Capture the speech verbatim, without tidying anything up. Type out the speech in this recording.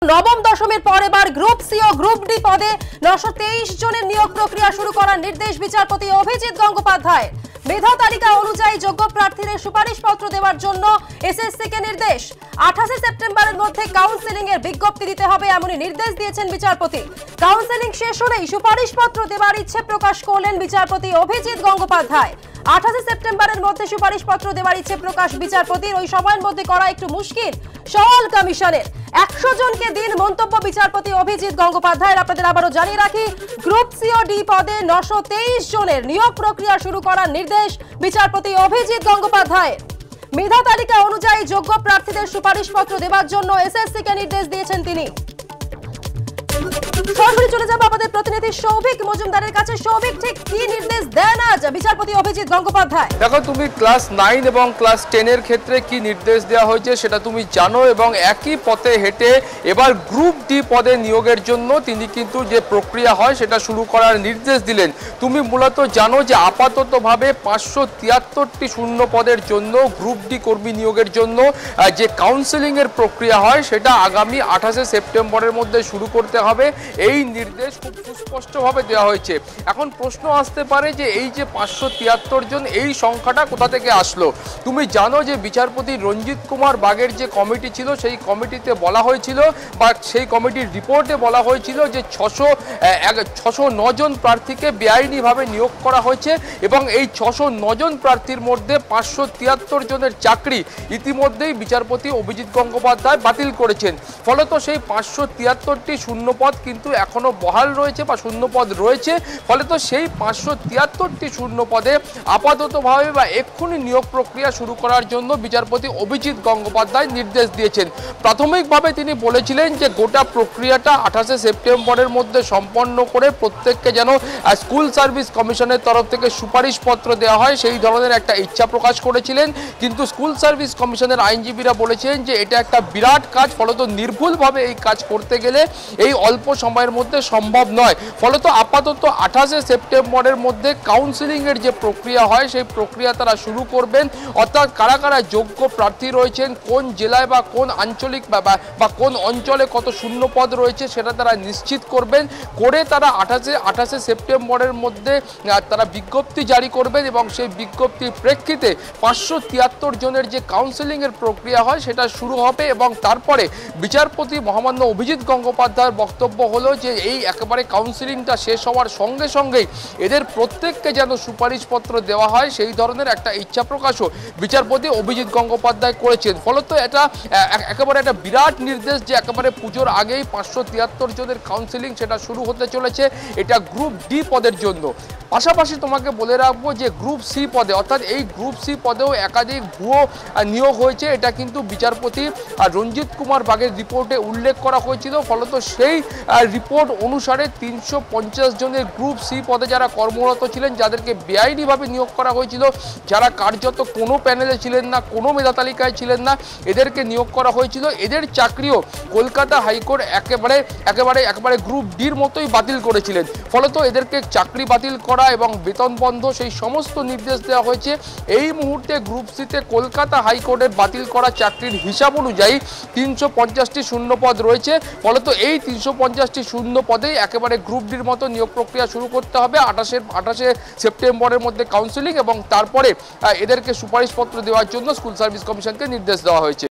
নবম দশমের পর এবার গ্রুপ সি ও গ্রুপ ডি পদে নশো তেইশ জনের নিয়োগ প্রক্রিয়া শুরু করার নির্দেশ বিচারপতি অভিজিৎ গঙ্গোপাধ্যায়ের। মেধা তালিকা অনুযায়ী যোগ্য প্রার্থীদের সুপারিশপত্র দেওয়ার জন্য এসএসসি কে নির্দেশ। আঠাশে সেপ্টেম্বরের মধ্যে কাউন্সেলিং এর বিজ্ঞপ্তি দিতে হবে এমনই নির্দেশ দিয়েছেন বিচারপতি। কাউন্সেলিং শেষ হলেই সুপারিশপত্র দেওয়ার ইচ্ছে প্রকাশ করলেন বিচারপতি অভিজিৎ গঙ্গোপাধ্যায়। আঠাশে সেপ্টেম্বরের মধ্যে সুপারিশপত্র দেওয়ার ইচ্ছে প্রকাশ বিচারপতির। ওই সময়ের মধ্যে করা একটু মুশকিল সওয়াল কমিশনের। একশো জনকে দিন মন্তব্য বিচারপতি অভিজিৎ গঙ্গোপাধ্যায়ের। আপনাদের আবারও জানিয়ে রাখি, গ্রুপ সি ও ডি পদে নশো তেইশ জনের নিয়োগ প্রক্রিয়া শুরু করার নির্দেশ বিচারপতি অভিজিৎ গঙ্গোপাধ্যায়ের। মেধা তালিকা অনুযায়ী যোগ্য প্রার্থীদের সুপারিশপত্র দেওয়ার জন্য এসএসসি কে নির্দেশ দিয়েছেন তিনি। সরাসরি চলে যাবো আমাদের প্রতিনিধি সৌভিক মজুমদারের কাছে। সৌভিক, ঠিক কি নির্দেশ দেন আজ বিচারপতি অভিজিৎ গঙ্গোপাধ্যায়? দেখো, তুমি ক্লাস নাইন এবং ক্লাস টেন এর ক্ষেত্রে কি নির্দেশ দেওয়া হয়েছে সেটা তুমি জানো, এবং একই পথে হেঁটে এবার গ্রুপ ডি পদে নিয়োগের জন্য তিনি কিন্তু যে প্রক্রিয়া হয় সেটা শুরু করার নির্দেশ দিলেন। তুমি মূলত জানো যে আপাততভাবে পাঁচশো তিয়াত্তরটি শূন্য পদের জন্য গ্রুপ ডি কর্মী নিয়োগের জন্য যে কাউন্সেলিং এর প্রক্রিয়া হয় সেটা আগামী আঠাশে সেপ্টেম্বরের মধ্যে শুরু করতে হবে। এই নির্দেশ খুব সুস্পষ্টভাবে দেওয়া হয়েছে। এখন প্রশ্ন আসতে পারে যে এই যে পাঁচশো তিয়াত্তর জন, এই সংখ্যাটা কোথা থেকে আসলো? তুমি জানো যে বিচারপতি রঞ্জিত কুমার বাগের যে কমিটি ছিল সেই কমিটিতে বলা হয়েছিল বা সেই কমিটির রিপোর্টে বলা হয়েছিল যে ছশো ছশো নজন প্রার্থীকে বেআইনিভাবে নিয়োগ করা হয়েছে, এবং এই ছশো নজন প্রার্থীর মধ্যে পাঁচশো তিয়াত্তর জনের চাকরি ইতিমধ্যেই বিচারপতি অভিজিৎ গঙ্গোপাধ্যায় বাতিল করেছেন। ফলত সেই পাঁচশো তিয়াত্তরটি শূন্যপদ কিন্তু এখনো বহাল রয়েছে বা শূন্যপদ রয়েছে। ফলে তো সেই পাঁচশো তিয়াত্তরটি শূন্য পদে আপাততভাবে বা এক্ষুনি নিয়োগ প্রক্রিয়া শুরু করার জন্য বিচারপতি অভিজিৎ গঙ্গোপাধ্যায় নির্দেশ দিয়েছেন। প্রাথমিকভাবে তিনি বলেছিলেন যে গোটা প্রক্রিয়াটা আঠাশে সেপ্টেম্বরের মধ্যে সম্পন্ন করে প্রত্যেককে যেন স্কুল সার্ভিস কমিশনের তরফ থেকে সুপারিশপত্র দেওয়া হয় সেই ধরনের একটা ইচ্ছা প্রকাশ করেছিলেন। কিন্তু স্কুল সার্ভিস কমিশনের আইনজীবীরা বলেছেন যে এটা একটা বিরাট কাজ, ফলত নির্ভুলভাবে এই কাজ করতে গেলে এই অল্প সময়ের মধ্যে সম্ভব নয়। ফলত আপাতত আঠাশে সেপ্টেম্বরের মধ্যে কাউন্সেলিং এর যে প্রক্রিয়া হয় সেই প্রক্রিয়া তারা শুরু করবেন। অর্থাৎ কারা কারা যোগ্য প্রার্থী রয়েছেন, কোন জেলায় বা কোন আঞ্চলিক বা কোন অঞ্চলে কত শূন্য পদ রয়েছে সেটা তারা নিশ্চিত করবেন। করে তারা আঠাশে আঠাশে সেপ্টেম্বরের মধ্যে তারা বিজ্ঞপ্তি জারি করবেন, এবং সেই বিজ্ঞপ্তির প্রেক্ষিতে পাঁচশো তিয়াত্তর জনের যে কাউন্সেলিং এর প্রক্রিয়া হয় সেটা শুরু হবে। এবং তারপরে বিচারপতি মহামান্য অভিজিৎ গঙ্গোপাধ্যায়ের বক্তব্য হলো যে এই একেবারে কাউন্সেলিংটা শেষ হওয়ার সঙ্গে সঙ্গেই এদের প্রত্যেককে যেন সুপারিশপত্র দেওয়া হয় সেই ধরনের একটা ইচ্ছা প্রকাশও বিচারপতি অভিজিৎ গঙ্গোপাধ্যায় করেছেন। ফলত এটা একেবারে একটা বিরাট নির্দেশ যে একেবারে পুজোর আগেই পাঁচশো তিয়াত্তর জনের কাউন্সেলিং সেটা শুরু হতে চলেছে, এটা গ্রুপ ডি পদের জন্য। পাশাপাশি তোমাকে বলে রাখবো যে গ্রুপ সি পদে, অর্থাৎ এই গ্রুপ সি পদেও একাধিক ভুয়ো নিয়োগ হয়েছে, এটা কিন্তু বিচারপতি রঞ্জিত কুমার বাগের রিপোর্টে উল্লেখ করা হয়েছিল। ফলত সেই রিপোর্ট অনুসারে তিনশো পঞ্চাশ জনের গ্রুপ সি পদে যারা কর্মরত ছিলেন, যাদেরকে বেআইনিভাবে নিয়োগ করা হয়েছিল, যারা কার্যত কোনো প্যানেলে ছিলেন না, কোনো মেধা তালিকায় ছিলেন না, এদেরকে নিয়োগ করা হয়েছিল। এদের চাকরিও কলকাতা হাইকোর্ট একেবারে একেবারে একেবারে গ্রুপ ডির মতোই বাতিল করেছিলেন। ফলত এদেরকে চাকরি বাতিল করা এবং বেতন বন্ধ সেই সমস্ত নির্দেশ দেওয়া হয়েছে। এই মুহূর্তে গ্রুপ সিতে কলকাতা হাইকোর্টের বাতিল করা চাকরির হিসাব অনুযায়ী তিনশো পঞ্চাশটি শূন্য পদ রয়েছে। ফলত এই তিনশো পঞ্চাশটি শূন্য পদেই একেবারে গ্রুপ ডির মতো নিয়োগ প্রক্রিয়া শুরু করতে হবে আঠাশে আঠাশে সেপ্টেম্বরের মধ্যে কাউন্সেলিং, এবং তারপরে এদেরকে সুপারিশপত্র দেওয়ার জন্য স্কুল সার্ভিস কমিশনকে নির্দেশ দেওয়া হয়েছে।